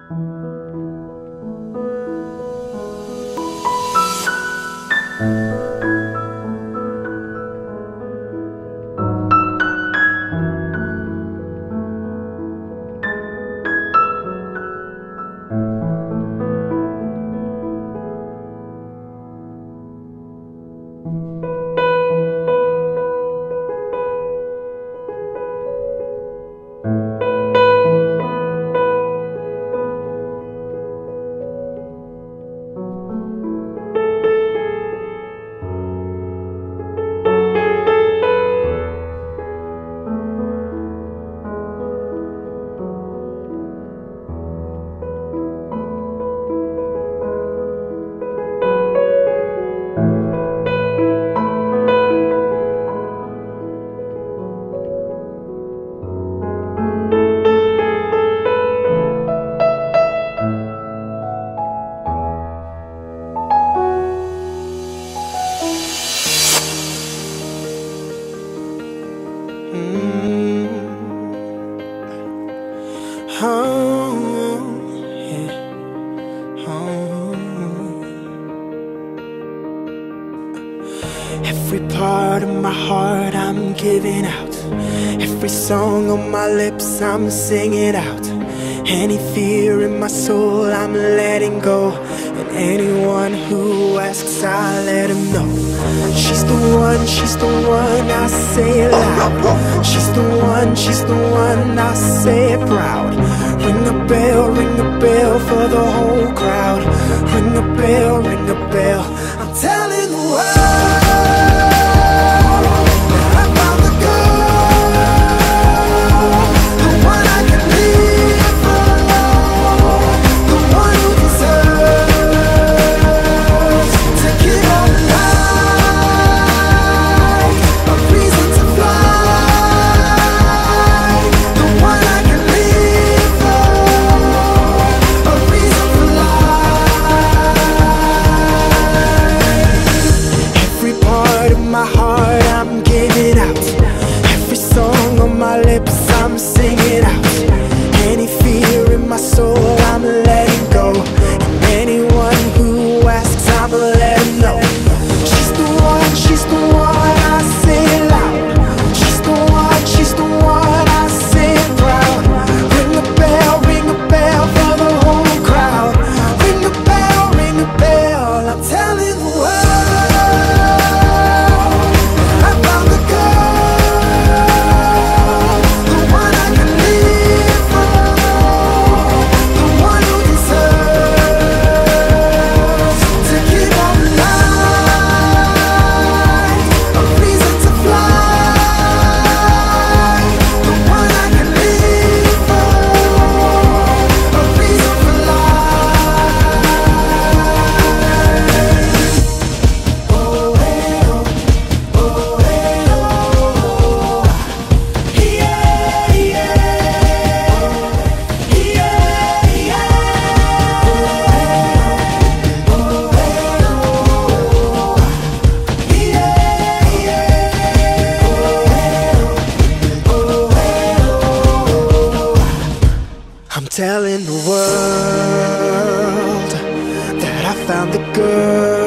Every part of my heart I'm giving out. Every song on my lips I'm singing out. Any fear in my soul I'm letting go. And anyone who asks I let him know. She's the one, I say it loud. She's the one, I say it proud. Ring a bell for the whole crowd. Ring a bell, I'm telling the world. My heart I'm giving out. Every song on my lips I'm singing out. Any fear in my soul I'm letting go. And anyone who asks I'ma let them know. She's the one, I say it loud. She's the one, I say it proud. Ring a bell for the whole crowd. Ring a bell, I'm telling the world. Telling the world that I found the girl